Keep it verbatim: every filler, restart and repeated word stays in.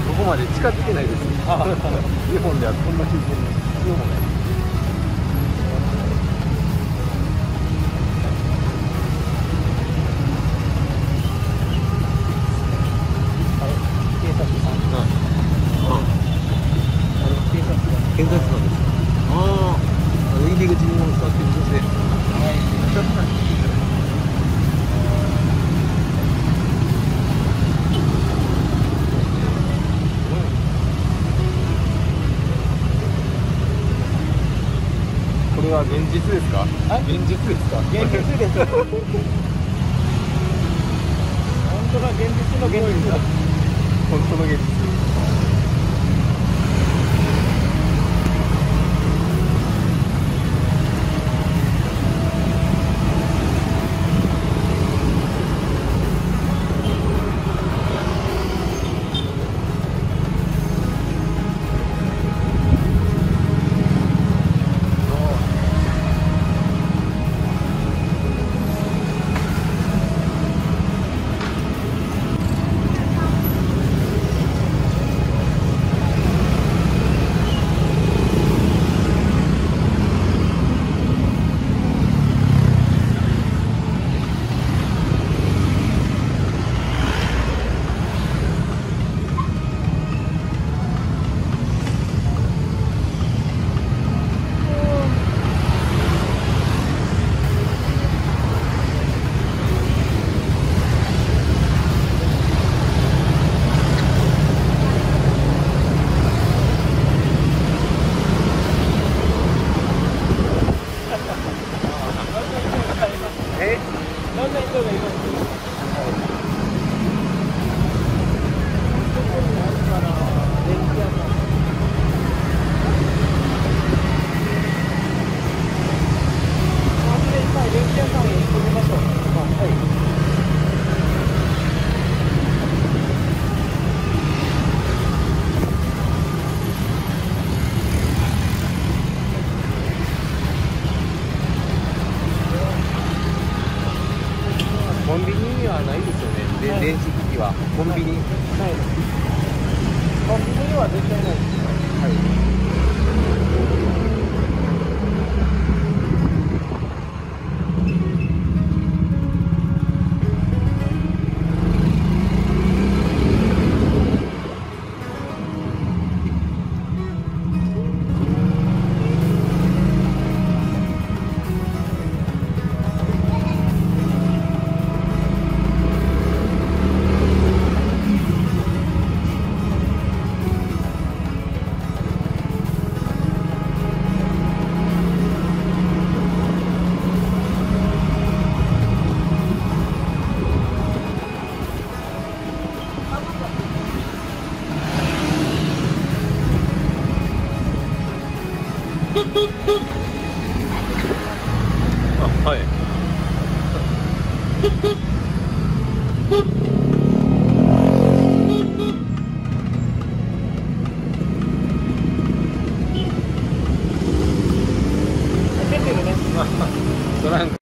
ここまで近づけないです。日本ではこんな経験必要もない。警察さん。はい。あ、あれ警察官。警察官です。ああ、入り口にも座ってる女性。はい。これは現実ですか？現実ですか？ 現実です。本当が現実の現実だ。 本当の現実。コンビニにはないですよね、はい、電子機器は。コンビニないです。コンビニには絶対ないです。はい。あ、はい。出てるね。トランク。